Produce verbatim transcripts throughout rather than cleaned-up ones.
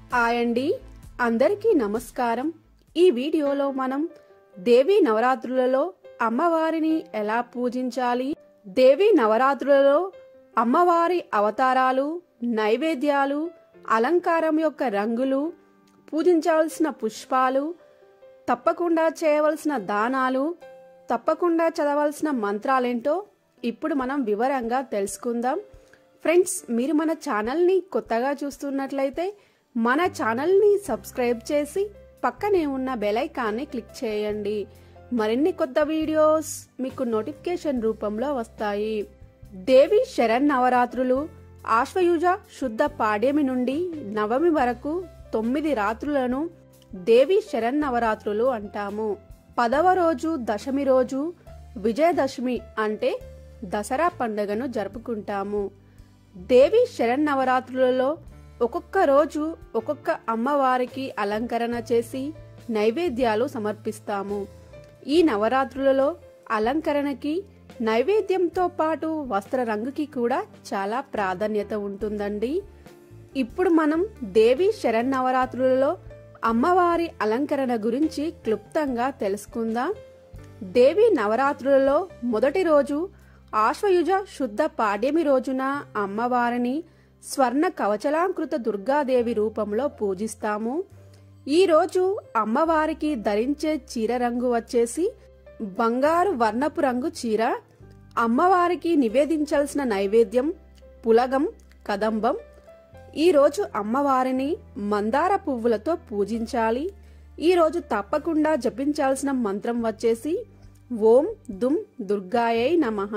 ఆయండి అందరికీ నమస్కారం। ఈ వీడియోలో మనం దేవి నవరాత్రులలో అమ్మవారిని ఎలా పూజించాలి, దేవి నవరాత్రులలో అమ్మవారి అవతారాలు, నైవేద్యాలు, అలంకారం యొక్క రంగులు, పూజించాల్సిన పుష్పాలు, తప్పకుండా చేయవలసిన దానాలు, తప్పకుండా చదవాల్సిన మంత్రాలేంటో ఇప్పుడు మనం వివరంగా తెలుసుకుందాం। ఫ్రెండ్స్, మీరు మన ఛానల్ని కొత్తగా చూస్తున్నట్లయితే మన ఛానల్ని సబ్స్క్రైబ్ చేసి పక్కనే ఉన్న బెల్ ఐకాన్ని క్లిక్ చేయండి। మరిన్ని కొత్త వీడియోస్ మీకు నోటిఫికేషన్ రూపంలో వస్తాయి। దేవి శరన్నవరాత్రులు ఆశ్వయుజ శుద్ధ పాడ్యమి నుండి నవమి వరకు తొమ్మిది రాత్రులను దేవి శరన్నవరాత్రులు అంటాము। పదవ రోజు దశమి రోజు విజయదశమి అంటే దసరా పండుగను జరుపుకుంటాము। దేవి శరన్నవరాత్రులలో ఒక్కొక్క రోజు ఒక్కొక్క అమ్మవారికి అలంకరణ చేసి నైవేద్యాలు సమర్పిస్తాము। ఈ నవరాత్రులలో అలంకరణకి నైవేద్యంతో పాటు వస్త్ర రంగుకి కూడా చాలా ప్రాధాన్యత ఉంటుందండి। ఇప్పుడు మనం దేవి శరన్నవరాత్రులలో అమ్మవారి అలంకరణ గురించి క్లుప్తంగా తెలుసుకుందాం। దేవి నవరాత్రులలో మొదటి రోజు ఆశ్వయుజ శుద్ధ పాడ్యమి రోజున అమ్మవారిని స్వర్ణ కవచలాంకృత దుర్గాదేవి రూపంలో పూజిస్తాము। ఈ రోజు అమ్మవారికి ధరించే చీర రంగు వచ్చేసి బంగారు వర్ణపు రంగు చీర। అమ్మవారికి నివేదించాల్సిన నైవేద్యం పులగం, కదంబం। ఈ రోజు అమ్మవారిని మందార పువ్వులతో పూజించాలి। ఈ రోజు తప్పకుండా జపించాల్సిన మంత్రం వచ్చేసి ఓం దుమ్ దుర్గాయై నమః।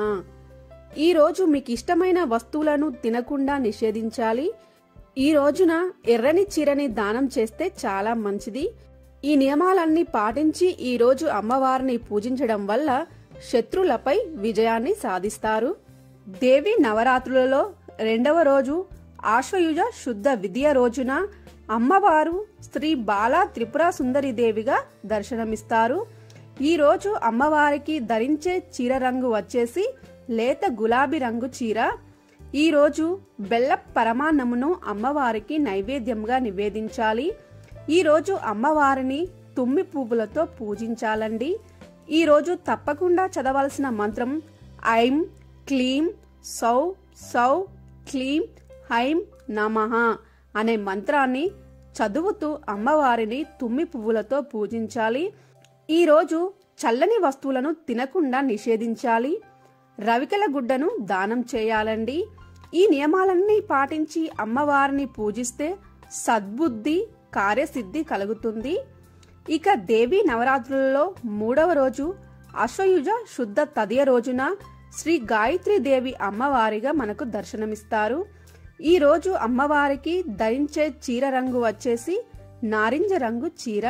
ఈ రోజు మీకు ఇష్టమైన వస్తువులను తినకుండా నిషేధించాలి। ఈ రోజున ఎర్రని చీరని దానం చేస్తే చాలా మంచిది। ఈ నియమాలన్నీ పాటించి ఈ రోజు అమ్మవారిని పూజించడం వల్ల శత్రులపై విజయాన్ని సాధిస్తారు। దేవి నవరాత్రులలో రెండవ రోజు ఆశ్వయుజ శుద్ధ విద్య రోజున అమ్మవారు శ్రీ బాలా త్రిపుర సుందరి దేవిగా దర్శనమిస్తారు। ఈ రోజు అమ్మవారికి ధరించే చీర రంగు వచ్చేసి లేత గులాబీ రంగు చీర। ఈ రోజు బెల్ల పరమాన్నమును అమ్మవారికి నైవేద్యంగా నివేదించాలి। ఈ రోజు అమ్మవారిని తుమ్మి పువ్వులతో పూజించాలండి। ఈ రోజు తప్పకుండా చదవాల్సిన మంత్రం ఐం క్లీం సౌ సౌ క్లీం హైం నమః అనే మంత్రాన్ని చదువుతూ అమ్మవారిని తుమ్మి పువ్వులతో పూజించాలి। ఈ రోజు చల్లని వస్తువులను తినకుండా నిషేధించాలి। రవికెల గుడ్డను దానం చేయాలండి। ఈ నియమాలన్నీ పాటించి అమ్మవారిని పూజిస్తే సద్బుద్ధి కార్యసిద్ధి కలుగుతుంది। ఇక దేవి నవరాత్రులలో మూడవ రోజు ఆశ్వయుజ శుద్ధ తదియ రోజున శ్రీ గాయత్రి దేవి అమ్మవారిగా మనకు దర్శనమిస్తారు। ఈ రోజు అమ్మవారికి ధరించే చీర రంగు వచ్చేసి నారింజ రంగు చీర।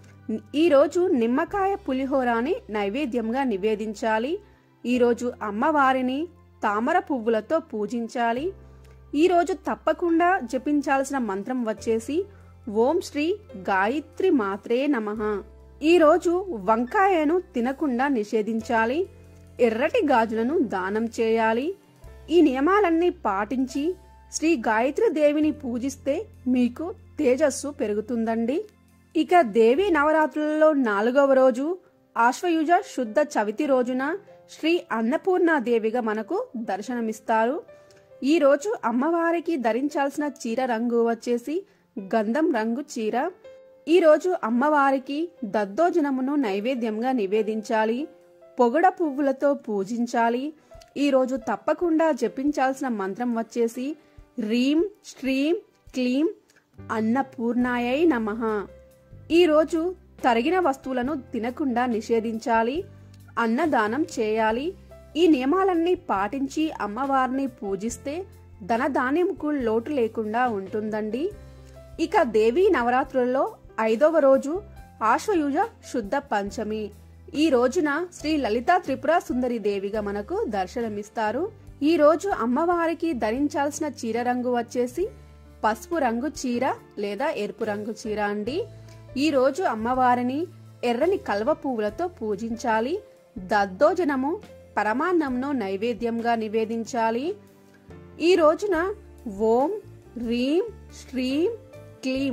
ఈ రోజు నిమ్మకాయ పులిహోరాని నైవేద్యంగా నివేదించాలి। ఈ రోజు అమ్మవారిని తామర పువ్వులతో పూజించాలి। ఈ రోజు తప్పకుండా జపించాల్సిన మంత్రం వచ్చేసి ఓం శ్రీ గాయత్రి మాత్రే నమః। ఈ రోజు వంకాయను తినకుండా నిషేధించాలి। ఎర్రటి గాజులను దానం చేయాలి। ఈ నియమాలన్నీ పాటించి శ్రీ గాయత్రి దేవిని పూజిస్తే మీకు తేజస్సు పెరుగుతుందండి। ఇక దేవి నవరాత్రులలో నాలుగవ రోజు ఆశ్వయుజ శుద్ధ చవితి రోజున శ్రీ అన్నపూర్ణాదేవిగా మనకు దర్శనమిస్తారు। ఈ రోజు అమ్మవారికి ధరించాల్సిన చీర రంగు వచ్చేసి గంధం రంగు చీర। ఈ రోజు అమ్మవారికి దద్దోజనమును నైవేద్యంగా నివేదించాలి। పొగడ పువ్వులతో పూజించాలి। ఈ రోజు తప్పకుండా జపించాల్సిన మంత్రం వచ్చేసి హ్రీం శ్రీం క్లీం అన్నపూర్ణాయై నమః। ఈ రోజు తరిగిన వస్తువులను తినకుండా నిషేధించాలి। అన్నదానం చేయాలి। ఈ నియమాలన్నీ పాటించి అమ్మవారిని పూజిస్తే ధనధాన్యంకు లోటు లేకుండా ఉంటుందండి। ఇక దేవి నవరాత్రులలో ఐదవ రోజు ఆశ్వయుజ శుద్ధ పంచమి। ఈ రోజున శ్రీ లలితా త్రిపుర సుందరి దేవిగా మనకు దర్శనమిస్తారు। ఈ రోజు అమ్మవారికి ధరించాల్సిన చీర రంగు వచ్చేసి పసుపు రంగు చీర లేదా ఎరుపు రంగు చీర అండి। ఈ రోజు అమ్మవారిని ఎర్రని కల్వ పువ్వులతో పూజించాలి। దద్దోజనము పరమాన్నంను నైవేద్యంగా నివేదించాలి। ఈ రోజున ఓం హ్రీం శ్రీం క్లీం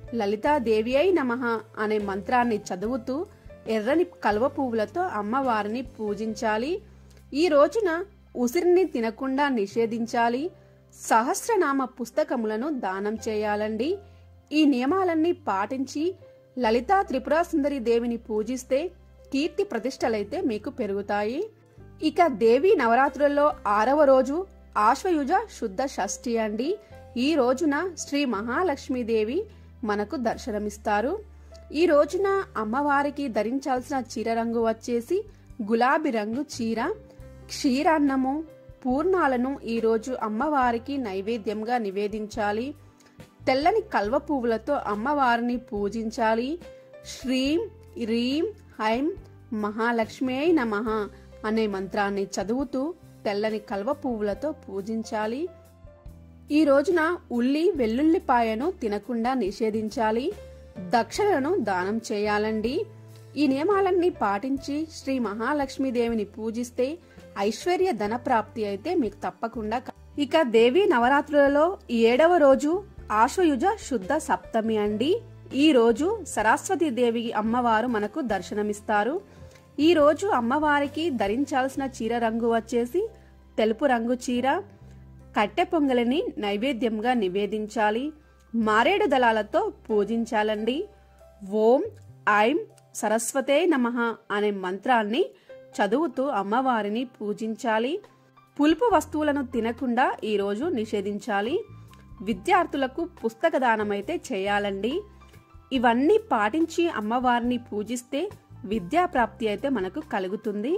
లలితాదేవి అయి నమః అనే మంత్రాన్ని చదువుతూ ఎర్రని కలువ పువ్వులతో అమ్మవారిని పూజించాలి. ఈ రోజున ఉసిరిని తినకుండా నిషేధించాలి. సహస్రనామ పుస్తకములను దానం చేయాలండి. ఈ నియమాలన్నీ పాటించి లలితా త్రిపురా సుందరి దేవిని పూజిస్తే కీర్తి ప్రతిష్టలైతే మీకు పెరుగుతాయి. ఇక దేవి నవరాత్రులలో ఆరవ రోజు ఆశ్వయుజ శుద్ధ షష్ఠి అండి. ఈ రోజున శ్రీ మహాలక్ష్మీదేవి మనకు దర్శనమిస్తారు. ఈ రోజున అమ్మవారికి ధరించాల్సిన చీర రంగు వచ్చేసి గులాబీ రంగు చీర. క్షీరాన్నము పూర్ణాలను ఈ రోజు అమ్మవారికి నైవేద్యంగా నివేదించాలి. తెల్లని కల్వ పువ్వులతో అమ్మవారిని పూజించాలి. శ్రీం హ్రీం హైం మహాలక్ష్మే నమః అనే మంత్రాన్ని చదువుతూ తెల్లని కల్వ పువ్వులతో పూజించాలి. ఈ రోజున ఉల్లి వెల్లుల్లిపాయను తినకుండా నిషేధించాలి. దక్షిణను దానం చేయాలండి. ఈ నియమాలన్నీ పాటించి శ్రీ మహాలక్ష్మీదేవిని పూజిస్తే ఐశ్వర్య ధన ప్రాప్తి అయితే మీకు తప్పకుండా. ఇక దేవి నవరాత్రులలో ఏడవ రోజు ఆశ్వయుజ శుద్ధ సప్తమి అండి. ఈ రోజు సరస్వతి దేవి అమ్మవారు మనకు దర్శనమిస్తారు. ఈ రోజు అమ్మవారికి ధరించాల్సిన చీర రంగు వచ్చేసి తెలుపు రంగు చీర. కట్టె పొంగలిని నైవేద్యంగా నివేదించాలి. మారేడు దళాలతో పూజించాలండి. ఓం ఐం సరస్వతే నమః అనే మంత్రాన్ని చదువుతూ అమ్మవారిని పూజించాలి. పులుపు వస్తువులను తినకుండా ఈ రోజు నిషేధించాలి. విద్యార్థులకు పుస్తక దానం అయితే చేయాలండి. ఇవన్నీ పాటించి అమ్మవారిని పూజిస్తే విద్యా ప్రాప్తి అయితే మనకు కలుగుతుంది.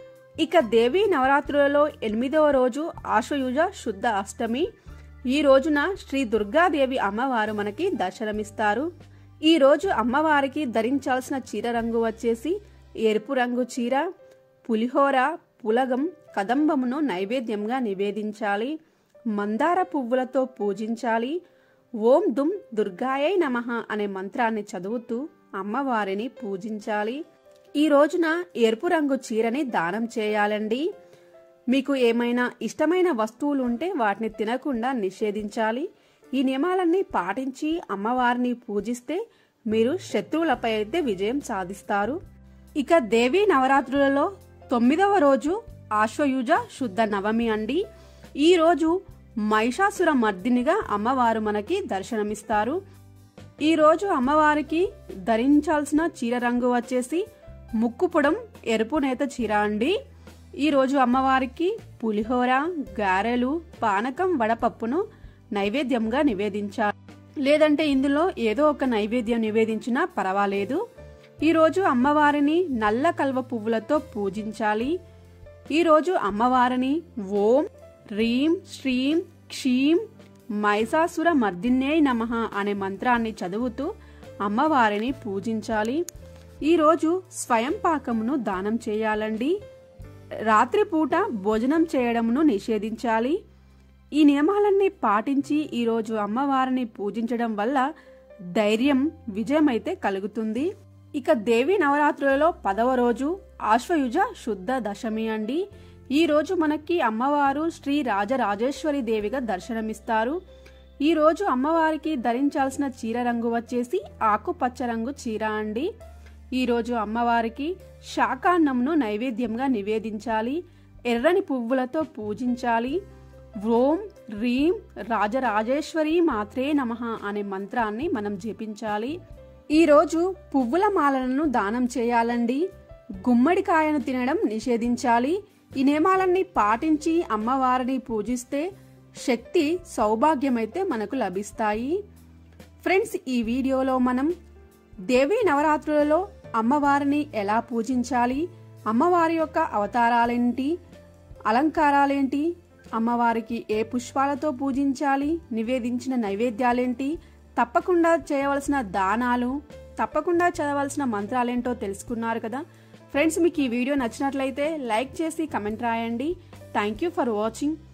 ఇక దేవీ నవరాత్రులలో ఎనిమిదవ రోజు ఆశ్వయుజ శుద్ధ అష్టమి. ఈ రోజున శ్రీ దుర్గాదేవి అమ్మవారు మనకి దర్శనమిస్తారు. ఈ రోజు అమ్మవారికి ధరించాల్సిన చీర రంగు వచ్చేసి ఎరుపు రంగు చీర. పులిహోర పులగం కదంబమును నైవేద్యంగా నివేదించాలి. మందార పువ్వులతో పూజించాలి. ఓం దుమ్ దుర్గాయై నమః అనే మంత్రాన్ని చదువుతూ అమ్మవారిని పూజించాలి. ఈ రోజున ఎరుపు రంగు చీరని దానం చేయాలండి. మీకు ఏమైనా ఇష్టమైన వస్తువులు ఉంటే వాటిని తినకుండా నిషేధించాలి. ఈ నియమాలన్నీ పాటించి అమ్మవారిని పూజిస్తే మీరు శత్రువులపై అయితే విజయం సాధిస్తారు. ఇక దేవీ నవరాత్రులలో తొమ్మిదవ రోజు ఆశ్వయుజ శుద్ధ నవమి అండి. ఈ రోజు మహిషాసుర మర్దినిగా అమ్మవారు మనకి దర్శనమిస్తారు. ఈ రోజు అమ్మవారికి ధరించాల్సిన చీర రంగు వచ్చేసి ముక్కుపుడం ఎరుపు నేత చీర అండి. ఈ రోజు అమ్మవారికి పులిహోర గారెలు పానకం వడపప్పును నైవేద్యంగా నివేదించాలి. లేదంటే ఇందులో ఏదో ఒక నైవేద్యం నివేదించినా పర్వాలేదు. ఈ రోజు అమ్మవారిని నల్ల కల్వ పువ్వులతో పూజించాలి. ఈ రోజు అమ్మవారిని ఓం హ్రీం శ్రీం క్షీం మహిషాసుర మర్దిన్యై నమః అనే మంత్రాన్ని చదువుతూ అమ్మవారిని పూజించాలి. ఈ రోజు స్వయం పాకమును దానం చేయాలండి. రాత్రిపూట భోజనం చేయడమును నిషేధించాలి. ఈ నియమాలన్నీ పాటించి ఈ రోజు అమ్మవారిని పూజించడం వల్ల ధైర్యం విజయం అయితే కలుగుతుంది. ఇక దేవి నవరాత్రులలో పదవ రోజు ఆశ్వయుజ శుద్ధ దశమి అండి. ఈ రోజు మనకి అమ్మవారు శ్రీ రాజరాజేశ్వరి దేవిగా దర్శనమిస్తారు. ఈ రోజు అమ్మవారికి ధరించాల్సిన చీర రంగు వచ్చేసి ఆకుపచ్చ రంగు చీర అండి. ఈ రోజు అమ్మవారికి శాకాన్నమును నైవేద్యంగా నివేదించాలి. ఎర్రని పువ్వులతో పూజించాలి. ఓం హ్రీం రాజరాజేశ్వరి మాత్రే నమః అనే మంత్రాన్ని మనం జపించాలి. ఈ రోజు పువ్వుల మాలలను దానం చేయాలండి. గుమ్మడికాయను తినడం నిషేధించాలి. ఈ నియమాలన్నీ పాటించి అమ్మవారిని పూజిస్తే శక్తి సౌభాగ్యమైతే మనకు లభిస్తాయి. ఫ్రెండ్స్, ఈ వీడియోలో మనం దేవీ నవరాత్రులలో అమ్మవారిని ఎలా పూజించాలి, అమ్మవారి యొక్క అవతారాలేంటి, అలంకారాలేంటి, అమ్మవారికి ఏ పుష్పాలతో పూజించాలి, నివేదించిన నైవేద్యాలేంటి, తప్పకుండా చేయవలసిన దానాలు, తప్పకుండా చదవలసిన మంత్రాలేంటో తెలుసుకున్నారు కదా. ఫ్రెండ్స్, మీకు ఈ వీడియో నచ్చినట్లయితే లైక్ చేసి కమెంట్ రాయండి. Thank you for watching.